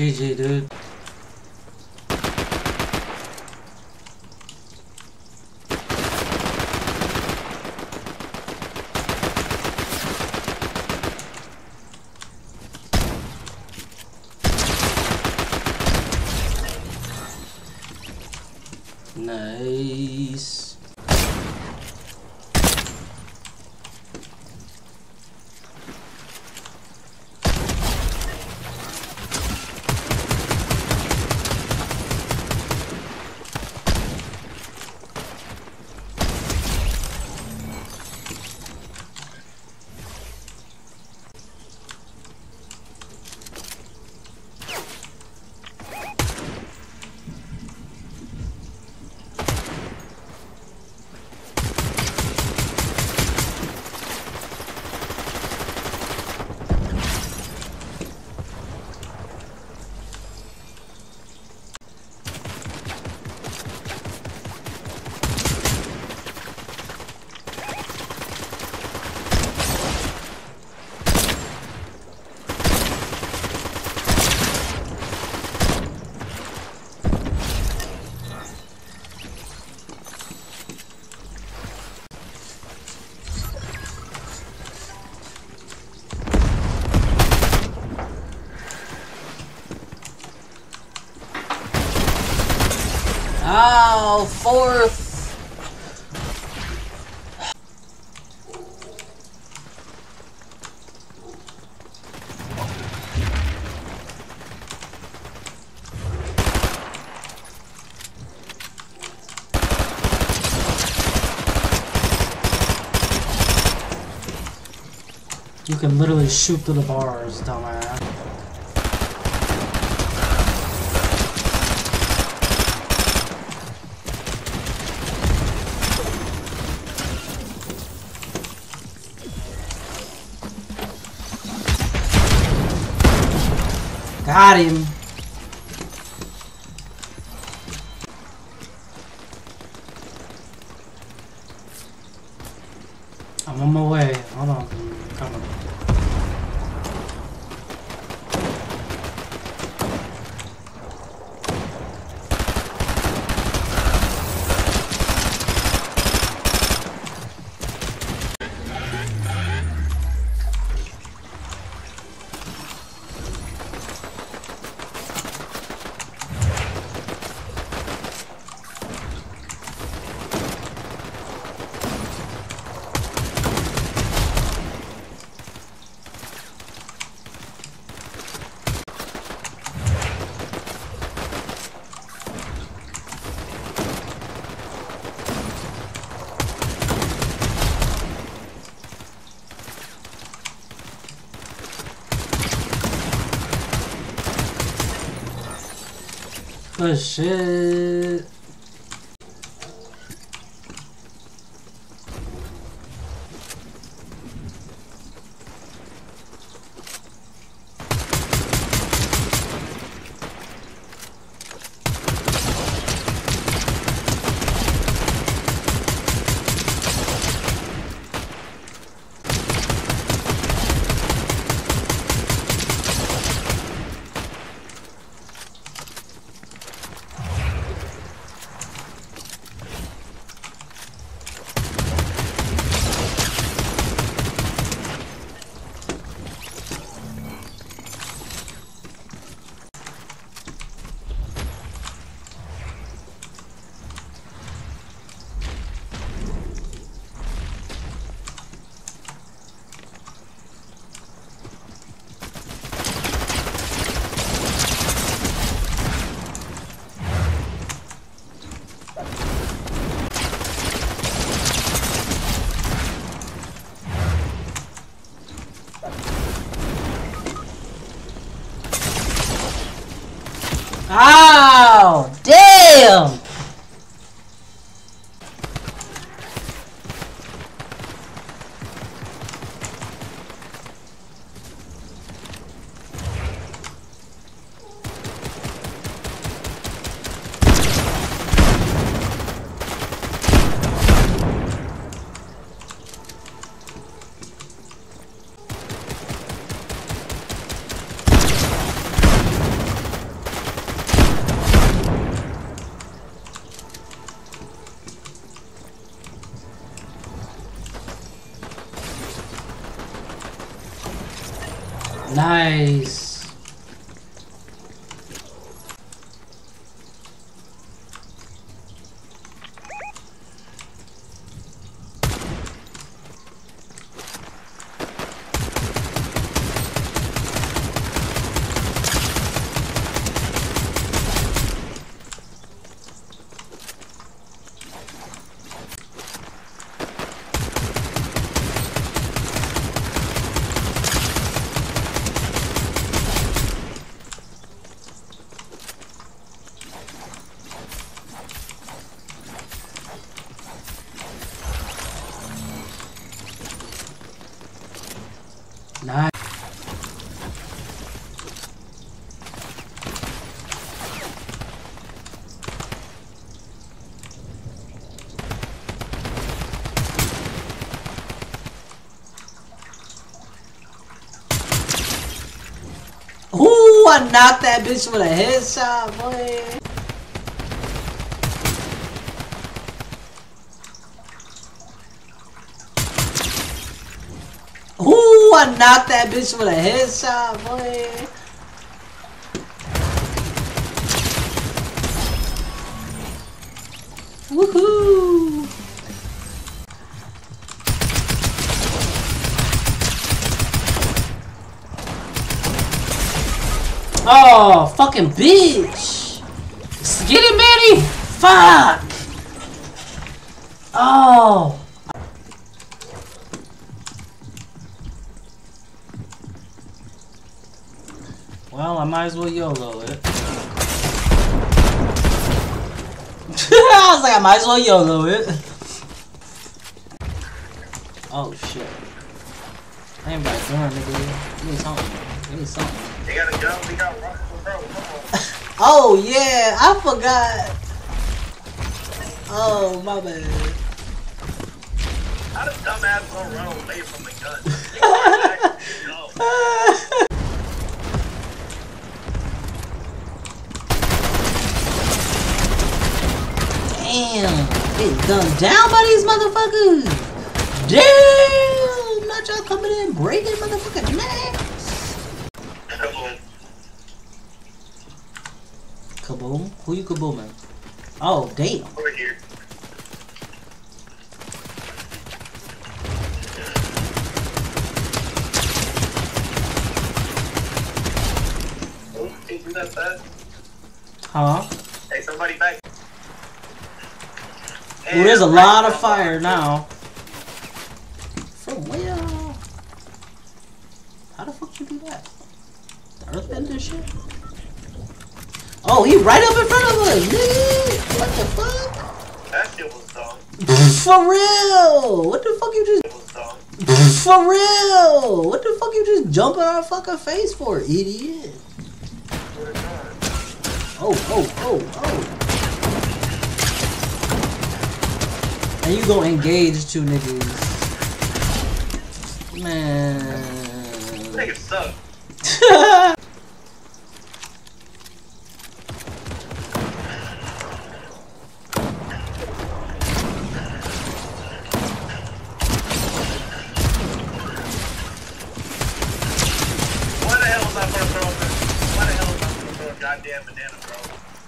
GG, dude. Nice. Ow, fourth. You can literally shoot through the bars, dumbass. Got him. I'm on my way. Hold on. I'm coming. Oh shit. Ow! Damn! Nice. Nice. Ooh, I knocked that bitch with a headshot, boy. Ooh, I knocked that bitch with a headshot, boy. Woohoo! Oh, fucking bitch! Get it, Manny! Fuck! Oh! Well, I might as well YOLO it. I was like, I might as well YOLO it. Oh shit. I ain't got a gun, nigga. Give me something. Give me something. They got a gun, we got rifles, bro. Come on. Oh yeah, I forgot. Oh my bad. How does dumbass gonna run away from the gun? No. Damn, getting gunned down by these motherfuckers. Damn, not y'all coming in breaking motherfucking necks. Kaboom? Who you kabooming? Oh, damn. Over here. Oh, can't do that fast. Huh? Hey, somebody back. Ooh, there's a lot of fire now. From where? How the fuck you do that? The earthbender shit? Oh, he right up in front of us, nigga! What the fuck? That shit was dumb. For real! What the fuck you just... It was dumb. For real! What the fuck you just jump in our fucking face for, idiot? Oh. And you gonna engage two niggas. Man. Niggas suck. Why the hell was I gonna throw this? Why the hell was I gonna throw a goddamn banana, bro?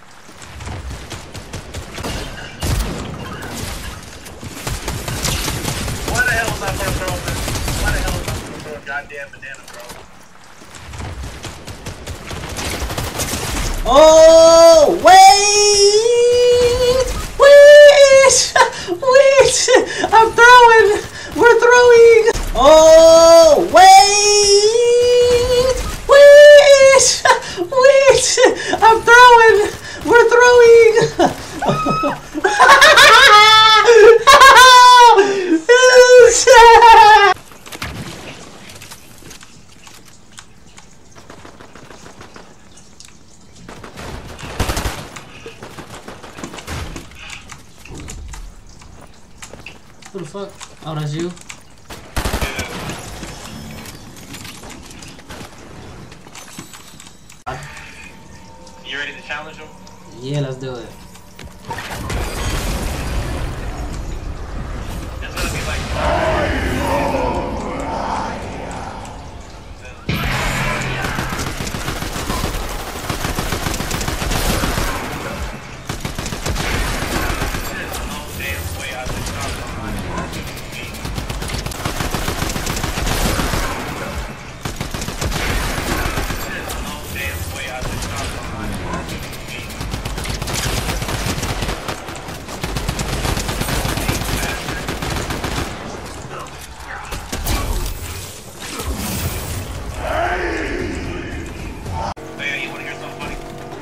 Why the hell was I gonna throw this? Why the hell was I gonna throw a goddamn banana, bro? Oh, wait! I'm throwing! We're throwing! Oh, wait! I'm throwing! We're throwing! Who the fuck? Oh, that's you? You ready to challenge him? Yeah, let's do it. It's gonna be like...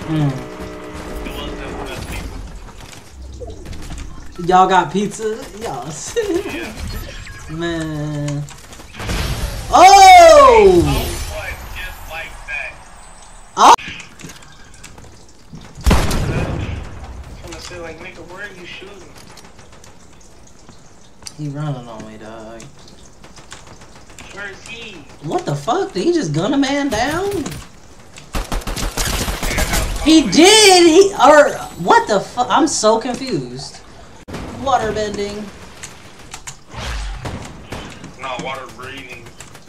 Mm. It wasn't the best people. Y'all got pizza? Y'all. Yeah. Man. Oh! Oh, what? Just like that. Oh! I'm gonna say, like, nigga, where are you shooting? He running on me, dog. Where is he? What the fuck? Did he just gun a man down? He did! What the fuck? I'm so confused. Water bending. No, water breathing.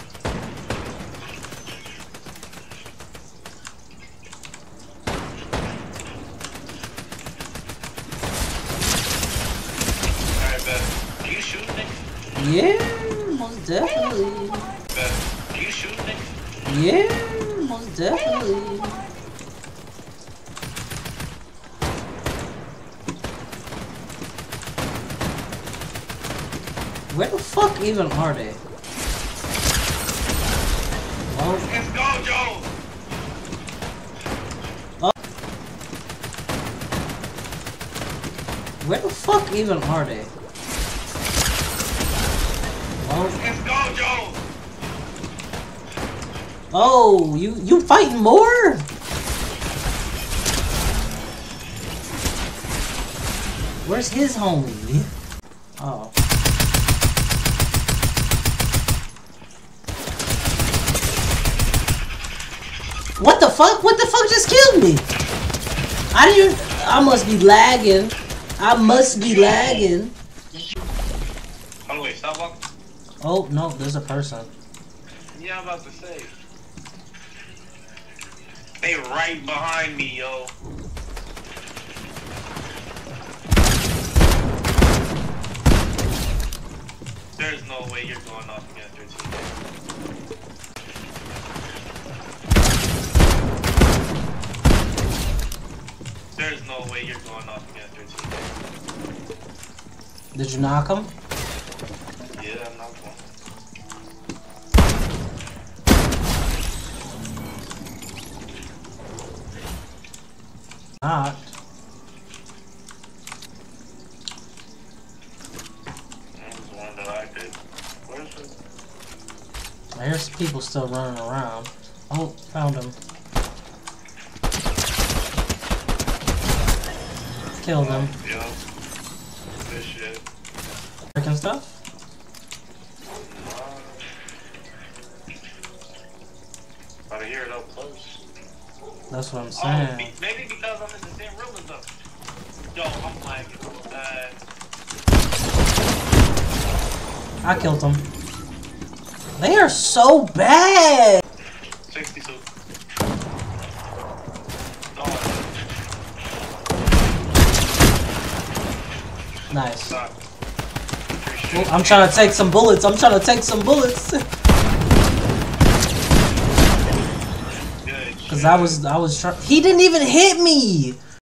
Alright, bet. Do you shoot, nigga? Yeah, most definitely. Bet. Do you shoot, nigga? Yeah, most definitely. Where the fuck even are they? Oh. Let's go, Joe! Oh. Where the fuck even are they? Oh. Let's go, Joe! Oh, you fighting more? Where's his homie? Oh. What the fuck? What the fuck just killed me? I must be lagging. I must be lagging. Oh, wait, stop walking. Oh, no, there's a person. Yeah, I'm about to say. They right behind me, yo. There's no way you're going off again, 13. There's no way you're going off again, 13. Did you knock him? Yeah, I'm not going. Not. That was one that I did. Where's it? There's people still running around. Oh, found him. Killed him. Yeah. Good shit. Freaking stuff? Gotta hear it up close. That's what I'm Oh, saying. maybe because I'm in the same room as them. Yo, I'm lagging so bad. I killed him. They are so bad! 62. Nice. Stop. Oh, I'm trying to take some bullets. I'm trying to take some bullets. Good Cause shit. I was trying. He didn't even hit me.